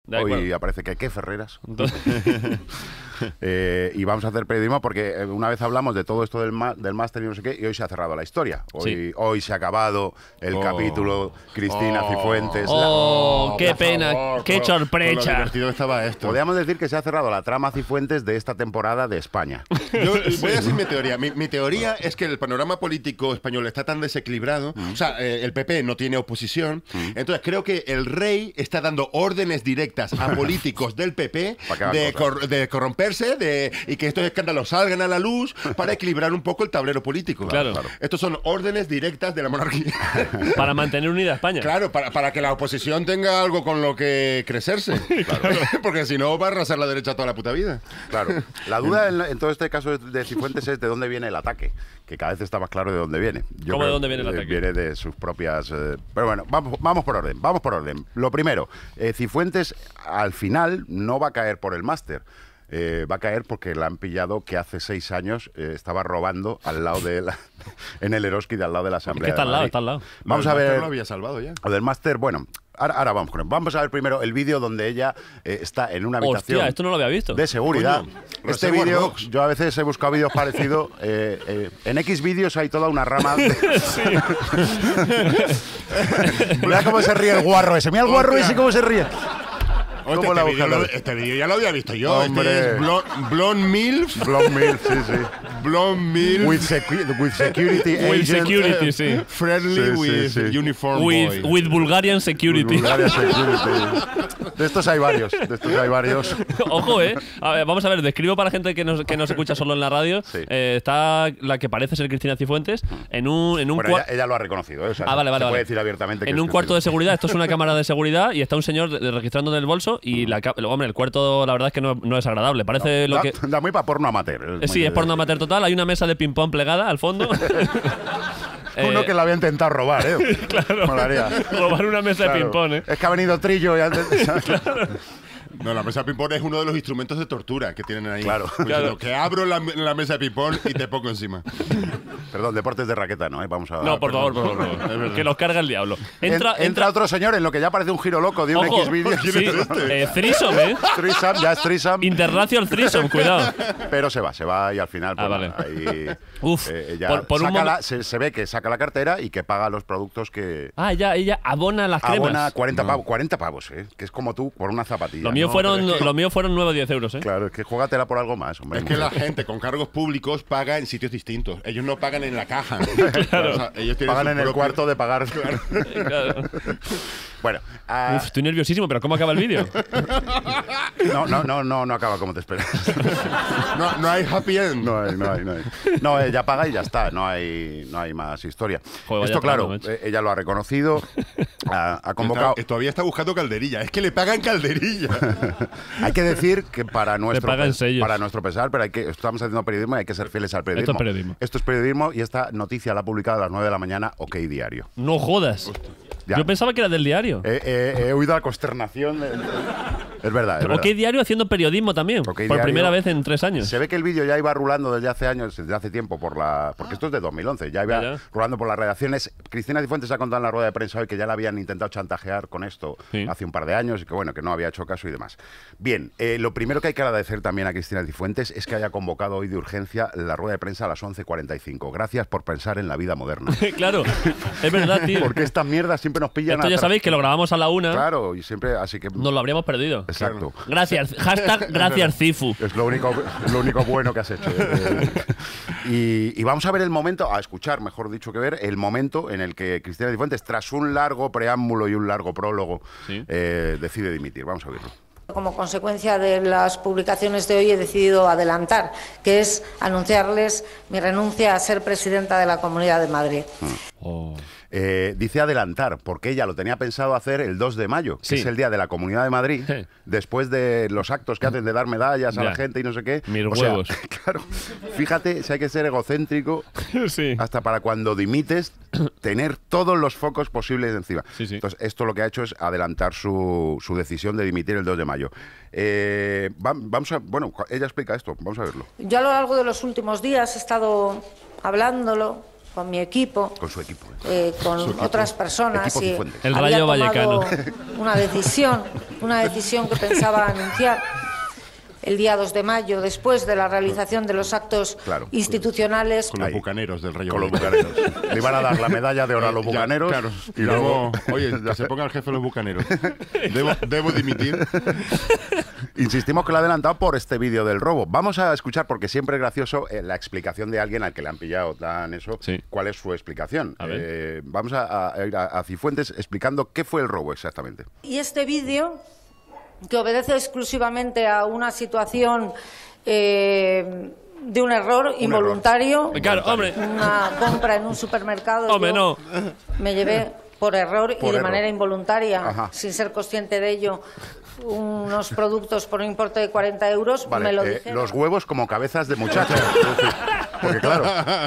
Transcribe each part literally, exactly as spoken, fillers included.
Hoy aparece que qué Ferreras. eh, y vamos a hacer periodismo porque una vez hablamos de todo esto del, del máster y no sé qué, y hoy se ha cerrado la historia. Hoy, sí. hoy se ha acabado el oh. capítulo Cristina oh. Cifuentes. ¡Oh, la... qué pena! Favor, ¡Qué sorpresa! Lo divertido estaba esto. Podríamos decir que se ha cerrado la trama Cifuentes de esta temporada de España. Yo voy a decir mi teoría. Mi, mi teoría es que el panorama político español está tan desequilibrado. Mm. O sea, eh, el P P no tiene oposición. Mm. Entonces creo que el rey está dando órdenes directas a políticos del P P de, cor de corromperse de, y que estos escándalos salgan a la luz para equilibrar un poco el tablero político. Claro. claro. Estos son órdenes directas de la monarquía. Para mantener unida a España. Claro, para, para que la oposición tenga algo con lo que crecerse. Claro. Porque si no va a arrasar la derecha toda la puta vida. Claro. La duda en, en todo este caso de Cifuentes es de dónde viene el ataque, que cada vez está más claro de dónde viene. Yo ¿Cómo de dónde viene el ataque? Viene de sus propias... Eh, pero bueno, vamos, vamos por orden, vamos por orden. Lo primero, eh, Cifuentes al final no va a caer por el máster. Eh, va a caer porque la han pillado que hace seis años eh, estaba robando al lado de la, en el Eroski de al lado de la Asamblea. Es que está al lado, está al lado. Vamos no, a ver. Lo había salvado ya. Lo del máster, bueno. Ahora, ahora vamos con él. Vamos a ver primero el vídeo donde ella eh, está en una habitación. Hostia, esto no lo había visto. De seguridad. Coño, este vídeo, yo a veces he buscado vídeos parecidos. Eh, eh, en X vídeos hay toda una rama. De... Sí. Mira cómo se ríe el guarro ese. Mira el guarro ese cómo se ríe. Este, este, vídeo este vídeo ya lo había visto yo. Hombre. Este es Blonde, blonde Milf. Blonde Milf, sí, sí. Blonde Milf. With, secu with security With agent. security, sí. Friendly sí, with sí, sí. uniform with, boy. with Bulgarian security. With Bulgarian security. De estos hay varios. De estos hay varios. Ojo, eh. A ver, vamos a ver, describo para gente que nos, que nos escucha solo en la radio. Sí. Eh, está la que parece ser Cristina Cifuentes en un, en un bueno, ella, ella lo ha reconocido, ¿eh? O sea, ah, vale, vale, se vale. puede decir abiertamente que en un cuarto de seguridad. Esto es una cámara de seguridad y está un señor de, de registrando en el bolso y la hombre, el cuarto la verdad es que no, no es agradable. Parece no, lo da, que da muy para porno amateur. Sí, es porno amateur total. Hay una mesa de ping pong plegada al fondo. Uno eh, que la había intentado robar, ¿eh? Claro. Molaría. Robar una mesa claro. de ping pong, ¿eh? Es que ha venido Trillo y antes. Claro. No, la mesa de ping-pong es uno de los instrumentos de tortura que tienen ahí. Claro. Pues claro. Que abro la, la mesa de ping-pong y te pongo encima. Perdón, deportes de raqueta, ¿no? ¿Eh? Vamos a... No, por favor, por favor. Que los carga el diablo. Entra, en, entra, entra otro señor en lo que ya parece un giro loco de un Ojo, X vídeo. Sí, eh, threesome, ¿eh? Threesome, ya es threesome. Interracial threesome, cuidado. Pero se va, se va y al final... Ah, pues, vale. Ahí, Uf, eh, ella por, por saca un la, se, se ve que saca la cartera y que paga los productos que... Ah, ella, ella abona las cremas. Abona cuarenta, no. pavos, cuarenta pavos, ¿eh? Que es como tú por una zapatilla. Lo mío ¿no? fueron, es que... lo mío fueron nueve o diez euros, ¿eh? Claro, es que júgatela por algo más, hombre. Es que la gente con cargos públicos paga en sitios distintos. Ellos no pagan en la caja. Claro. O sea, ellos pagan en propio... el cuarto de pagar. Claro. Claro. Bueno, uh... Uf, estoy nerviosísimo, pero ¿cómo acaba el vídeo? No, no, no, no, no acaba como te esperas. No, no hay happy end. No hay, no hay, no hay. No, ella paga y ya está, no hay, no hay más historia. Joder, Esto, claro, plano, eh, ella lo ha reconocido, ha, ha convocado... Está, todavía está buscando calderilla, es que le pagan calderilla. Hay que decir que para nuestro, pagan para nuestro pesar, pero hay que, estamos haciendo periodismo y hay que ser fieles al periodismo. Esto es periodismo. Esto es periodismo y esta noticia la ha publicado a las nueve de la mañana OK Diario. No jodas. Ya. Yo pensaba que era del diario. Eh, eh, he oído la consternación. De... Es verdad. Es OK Diario haciendo periodismo también. OK por Diario, primera vez en tres años. Se ve que el vídeo ya iba rulando desde hace años, desde hace tiempo, por la porque esto es de dos mil once. Ya iba ya, ya. rulando por las redacciones. Cristina Cifuentes ha contado en la rueda de prensa hoy que ya la habían intentado chantajear con esto sí. hace un par de años y que bueno, que no había hecho caso y demás. Bien, eh, lo primero que hay que agradecer también a Cristina Cifuentes es que haya convocado hoy de urgencia la rueda de prensa a las once cuarenta y cinco. Gracias por pensar en la vida moderna. Claro, es verdad, tío. Porque estas mierdas siempre nos pillan. Esto ya sabéis que lo grabamos a la una. Claro, y siempre, así que... Nos lo habríamos perdido. Exacto. Gracias, hashtag gracias Cifu. Es lo único, es lo único bueno que has hecho. y, y vamos a ver el momento, a escuchar, mejor dicho que ver, el momento en el que Cristina Cifuentes, tras un largo preámbulo y un largo prólogo, ¿sí? eh, decide dimitir. Vamos a verlo. Como consecuencia de las publicaciones de hoy he decidido adelantar, que es anunciarles mi renuncia a ser presidenta de la Comunidad de Madrid. Oh. Eh, dice adelantar, porque ella lo tenía pensado hacer el dos de mayo, que sí. es el día de la Comunidad de Madrid, sí. después de los actos que hacen de dar medallas a ya. la gente y no sé qué. Mis o huevos. Sea, claro, fíjate, si hay que ser egocéntrico, sí. hasta para cuando dimites, tener todos los focos posibles encima. Sí, sí. Entonces, esto lo que ha hecho es adelantar su, su decisión de dimitir el dos de mayo. Eh, va, vamos a, bueno, ella explica esto, vamos a verlo. Yo a lo largo de los últimos días he estado hablándolo, con mi equipo, con su equipo, eh, con su equipo. otras personas, y el Rayo Vallecano, una decisión, una decisión que pensaba anunciar el día dos de mayo, después de la realización de los actos claro, institucionales. Con los bucaneros del Rayo. Con los bucaneros. Le iban a dar la medalla de oro a los bucaneros. Ya, claro. Y luego, oye, que se ponga el jefe de los bucaneros. Debo, debo dimitir. Insistimos que lo ha adelantado por este vídeo del robo. Vamos a escuchar, porque siempre es gracioso, eh, la explicación de alguien al que le han pillado tan eso. Sí. ¿Cuál es su explicación? A eh, vamos a, a ir a, a Cifuentes explicando qué fue el robo exactamente. Y este vídeo, que obedece exclusivamente a una situación eh, de un error un involuntario, error. Claro, hombre. Una compra en un supermercado. Hombre, no. Me llevé por error por y de error. manera involuntaria, Ajá. sin ser consciente de ello, unos productos por un importe de cuarenta euros. Vale, me lo eh, dijeron. Los huevos como cabezas de muchachos. Porque claro,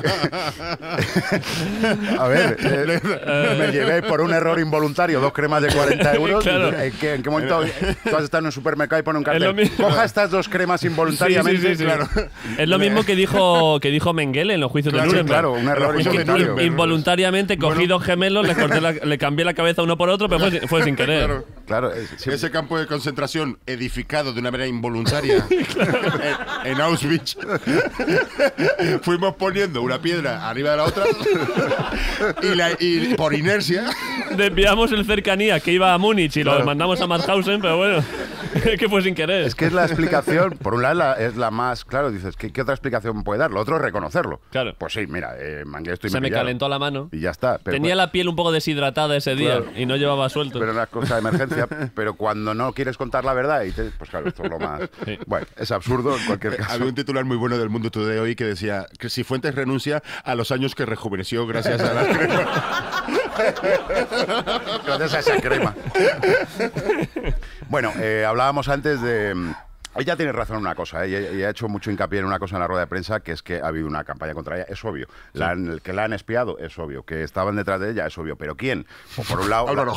a ver, eh, me llevé por un error involuntario dos cremas de cuarenta euros. Claro. ¿En, qué, ¿En qué momento tú has estado en un supermercado y pone un cartel? Coja estas dos cremas involuntariamente. Sí, sí, sí, sí. Claro. Es lo mismo que dijo que dijo Mengele en los juicios claro, de Nuremberg. Claro, un error involuntario. Involuntariamente cogí bueno. dos gemelos, les corté la, le cambié la cabeza uno por otro, pero fue, fue sin querer. Claro. Claro, es, sí. Ese campo de concentración edificado de una manera involuntaria claro. en, en Auschwitz, fuimos poniendo una piedra arriba de la otra y, la, y por inercia desviamos el cercanía que iba a Múnich y claro. lo mandamos a Mauthausen, pero bueno, que fue sin querer. Es que es la explicación, por un lado la, es la más, claro, dices, ¿qué, ¿qué otra explicación puede dar? Lo otro es reconocerlo. Claro. Pues sí, mira, eh, mangué esto y se me, me calentó la mano. Y ya está. Pero Tenía pues, la piel un poco deshidratada ese día claro. y no llevaba suelto. Pero era cosa de emergencia, pero cuando no quieres contar la verdad, y te, pues claro, esto es lo más... Sí. Bueno, es absurdo en cualquier caso. Había un titular muy bueno del Mundo Today hoy que decía que Cifuentes renuncia a los años que rejuveneció gracias a la crema. Gracias a esa crema. Bueno, eh, hablábamos antes de... Ella tiene razón en una cosa, ¿eh? y ha hecho mucho hincapié en una cosa en la rueda de prensa, que es que ha habido una campaña contra ella, es obvio. Sí. La han, que la han espiado, es obvio. Que estaban detrás de ella, es obvio. ¿Pero quién? Pues por un lado... la...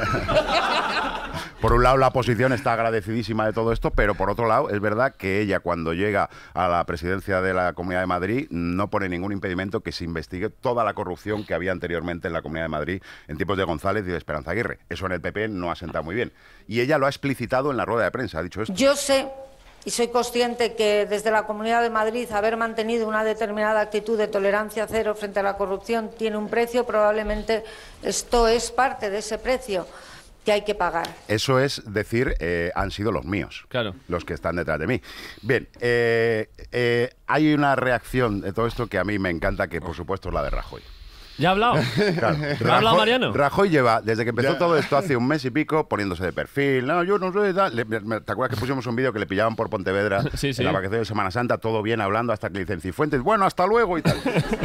Por un lado, la oposición está agradecidísima de todo esto, pero por otro lado, es verdad que ella, cuando llega a la presidencia de la Comunidad de Madrid, no pone ningún impedimento que se investigue toda la corrupción que había anteriormente en la Comunidad de Madrid en tiempos de González y de Esperanza Aguirre. Eso en el P P no ha sentado muy bien. Y ella lo ha explicitado en la rueda de prensa, ha dicho esto. Yo sé... Y soy consciente que desde la Comunidad de Madrid haber mantenido una determinada actitud de tolerancia cero frente a la corrupción tiene un precio, probablemente esto es parte de ese precio que hay que pagar. Eso es decir, eh, han sido los míos, claro. los que están detrás de mí. Bien, eh, eh, hay una reacción de todo esto que a mí me encanta, que por supuesto es la de Rajoy. ¿Ya ha hablado? Claro. ¿Ha Rajoy, hablado Mariano? Rajoy lleva, desde que empezó ya. todo esto hace un mes y pico, poniéndose de perfil. No, yo no sé. Le, ¿Te acuerdas que pusimos un vídeo que le pillaban por Pontevedra sí, sí. en la vacación de Semana Santa, todo bien hablando, hasta que le dicen Cifuentes, bueno, hasta luego y tal?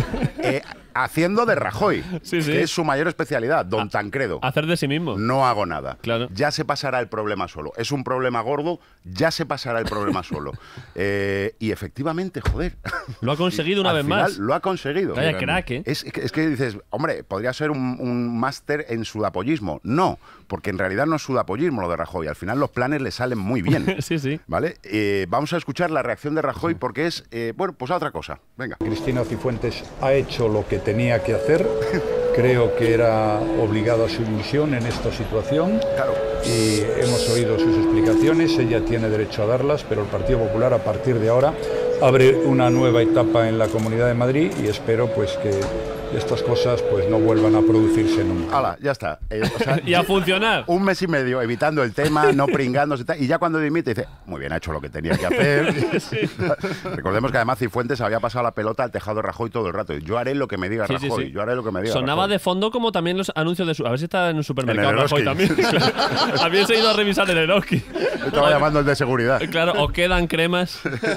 eh, haciendo de Rajoy, sí, sí. que es su mayor especialidad, don Tancredo. Hacer de sí mismo. No hago nada. Claro. Ya se pasará el problema solo. Es un problema gordo, ya se pasará el problema solo. Eh, y efectivamente, joder. Lo ha conseguido una Al vez final, más. Lo ha conseguido. Vaya crack, ¿eh? Es, es que dices, hombre, podría ser un, un máster en sudapollismo. No, porque en realidad no es sudapollismo lo de Rajoy. Al final los planes le salen muy bien. Sí, sí. ¿Vale? Eh, vamos a escuchar la reacción de Rajoy porque es, eh, bueno, pues a otra cosa. Venga. Cristina Cifuentes ha hecho lo que tenía que hacer. Creo que era obligado a su misión en esta situación. Claro. Y hemos oído sus explicaciones. Ella tiene derecho a darlas, pero el Partido Popular a partir de ahora abre una nueva etapa en la Comunidad de Madrid y espero pues que estas cosas pues no vuelvan a producirse nunca. Hala, ya está. Eh, o sea, y a funcionar. Un mes y medio evitando el tema, no pringándose y tal, y ya cuando dimite dice, muy bien, ha hecho lo que tenía que hacer. Sí. Recordemos que además Cifuentes había pasado la pelota al tejado de Rajoy todo el rato. Yo haré lo que me diga sí, Rajoy, sí, sí. yo haré lo que me diga Sonaba Rajoy. De fondo como también los anuncios de su... A ver si está en un supermercado en el Rajoy también. Habíanse ido a revisar el Eroski. Estaba llamando el de seguridad. Claro, o quedan cremas.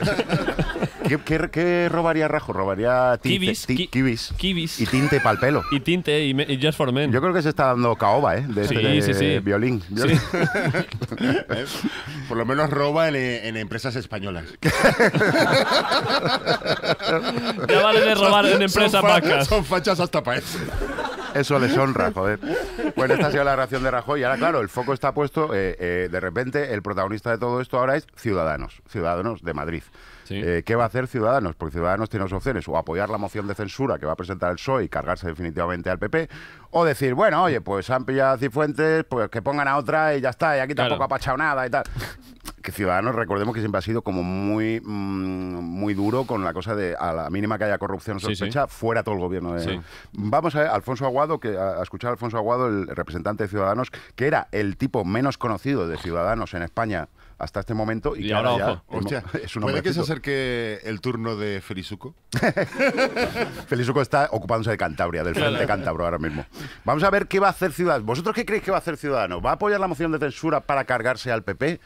¿Qué, qué, qué robaría Rajoy? Robaría tinte, kibis, ti, kibis, kibis y tinte para el pelo. Y tinte y, me, y Just for Men. Yo creo que se está dando caoba, ¿eh? De, sí, este, de, sí, sí. violín. Sí. Por lo menos roba en, en empresas españolas. Ya vale de robar en empresas son vacas. Son fachas hasta para eso. Eso les honra, joder. Bueno, esta ha sido la reacción de Rajoy. Y ahora, claro, el foco está puesto. Eh, eh, de repente, el protagonista de todo esto ahora es Ciudadanos. Ciudadanos de Madrid. Sí. Eh, ¿Qué va a hacer Ciudadanos? Porque Ciudadanos tiene dos opciones: o apoyar la moción de censura que va a presentar el P S O E y cargarse definitivamente al P P, o decir, bueno, oye, pues han pillado a Cifuentes, pues que pongan a otra y ya está, y aquí tampoco claro. ha pachado nada y tal. Que Ciudadanos, recordemos que siempre ha sido como muy mmm, muy duro con la cosa de a la mínima que haya corrupción o sospecha, sí, sí. fuera todo el gobierno. De... Sí. Vamos a ver, Alfonso Aguado, que a, a escuchar a Alfonso Aguado, el representante de Ciudadanos, que era el tipo menos conocido de Ciudadanos en España hasta este momento. Y, y que ahora, ahora ojo. ya, Hostia, es un ¿puede que se acerque el turno de Felizuco? Felizuco está ocupándose de Cantabria, del Frente claro. Cántabro ahora mismo. Vamos a ver qué va a hacer Ciudadanos. ¿Vosotros qué creéis que va a hacer Ciudadanos? ¿Va a apoyar la moción de censura para cargarse al P P?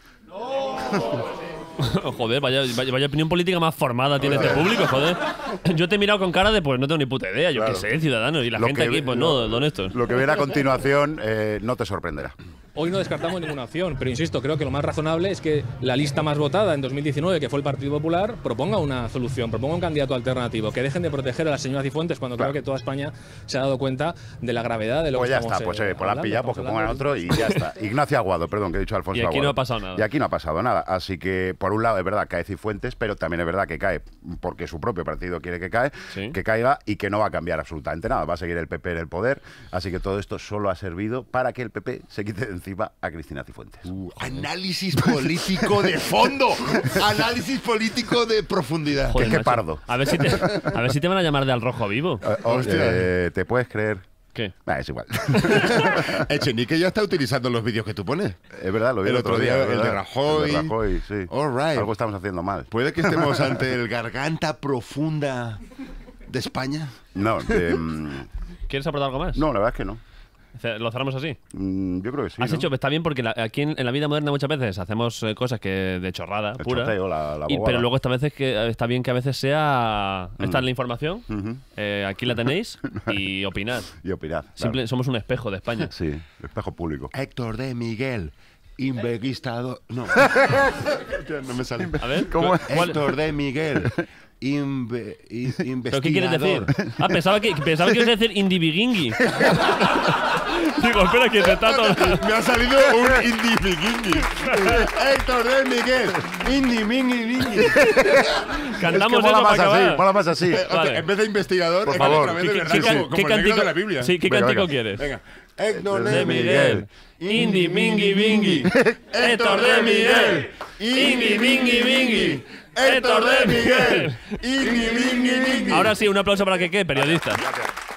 ¡No! Joder, vaya, vaya, vaya opinión política más formada tiene este público, joder. Yo te he mirado con cara de, pues no tengo ni puta idea, yo claro. qué sé, Ciudadanos. Y la lo gente que, aquí, pues lo, no, don Néstor. Lo que viene a continuación eh, no te sorprenderá. Hoy no descartamos ninguna opción, pero insisto, creo que lo más razonable es que la lista más votada en dos mil diecinueve, que fue el Partido Popular, proponga una solución, proponga un candidato alternativo, que dejen de proteger a la señora Cifuentes cuando claro. creo que toda España se ha dado cuenta de la gravedad de lo pues que ya está, pues eh, por la pilla, pues que pongan otro y ya está. Ignacio Aguado, perdón, que he dicho Alfonso Aguado. Y aquí Aguado. no ha pasado nada. Y aquí no ha pasado nada. Así que, por un lado, es verdad, cae Cifuentes, pero también es verdad que cae porque su propio partido quiere que cae, ¿sí? que caiga y que no va a cambiar absolutamente nada. Va a seguir el P P en el poder. Así que todo esto solo ha servido para que el P P se quite de encima a Cristina Cifuentes. Uh, análisis político de fondo. Análisis político de profundidad. Joder, qué pardo. A ver, si te, a ver si te van a llamar de al rojo vivo. Uh, hostia, eh, ¿te puedes creer? ¿Qué? Ah, es igual. Echenique ya está utilizando los vídeos que tú pones. Es verdad, lo vi el, el otro día. día el de Rajoy. El de Rajoy, sí. All right. Algo estamos haciendo mal. ¿Puede que estemos ante el garganta profunda de España? No. Eh, ¿Quieres aportar algo más? No, la verdad es que no. ¿Lo cerramos así? Mm, yo creo que sí. Has ¿no? hecho, está bien porque la, aquí en, en la vida moderna muchas veces hacemos eh, cosas que de chorrada, el pura. Choteo, la, la y, pero luego esta vez es que está bien que a veces sea. Mm. Esta es la información, uh-huh. eh, aquí la tenéis y opinad. Y opinad. Simple, claro. Somos un espejo de España. Sí, espejo público. Héctor de Miguel. Investigador. No. No me sale. A ver, ¿cómo es? Héctor de Miguel. Inve, in, investigador. ¿Pero qué quieres decir? Ah, pensaba que, pensaba que ibas a decir indibiguingui. Digo, espera, que te está todo. Me ha salido un indibiguingui. Héctor de Miguel. Indibiguingui. Cantamos es que mola eso más para así, acabar. mola más así. Eh, Vale. En vez de investigador, por favor. otra vez de ¿Qué, verdad, qué, como, qué, como cántico, el negro de la Biblia. Sí, ¿qué venga, cántico venga. quieres? Venga. Héctor de, de Miguel. Indi, mingi, bingi. Héctor de Miguel. Indi, mingi, bingi. Héctor de Miguel. Indi, mingi, bingi. Ahora sí, un aplauso para que qué, periodista. Gracias.